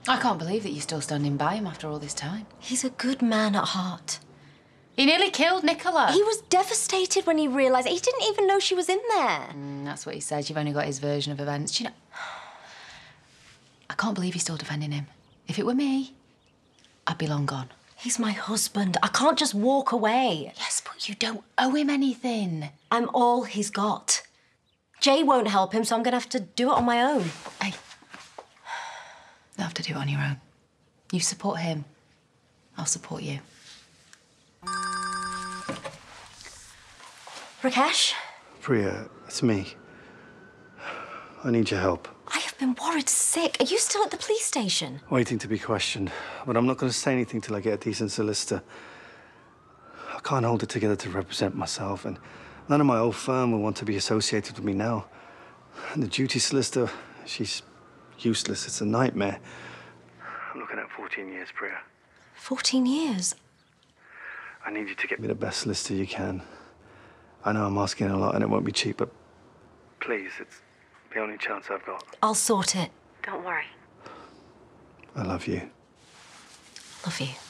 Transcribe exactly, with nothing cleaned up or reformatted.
I can't believe that you're still standing by him after all this time. He's a good man at heart. He nearly killed Nicola. He was devastated when he realised. He didn't even know she was in there. Mm, that's what he says. You've only got his version of events. Do you know... I can't believe you're still defending him. If it were me, I'd be long gone. He's my husband. I can't just walk away. Yes, but you don't owe him anything. I'm all he's got. Jay won't help him, so I'm going to have to do it on my own. Hey, you'll have to do it on your own. You support him, I'll support you. Rakesh? Priya, it's me. I need your help. I have been worried sick. Are you still at the police station? Waiting to be questioned. But I'm not going to say anything till I get a decent solicitor. I can't hold it together to represent myself, and none of my old firm will want to be associated with me now. And the duty solicitor, she's useless. It's a nightmare. I'm looking at fourteen years, Priya. fourteen years? I need you to get me the best solicitor you can. I know I'm asking a lot and it won't be cheap, but please, it's the only chance I've got. I'll sort it. Don't worry. I love you. Love you.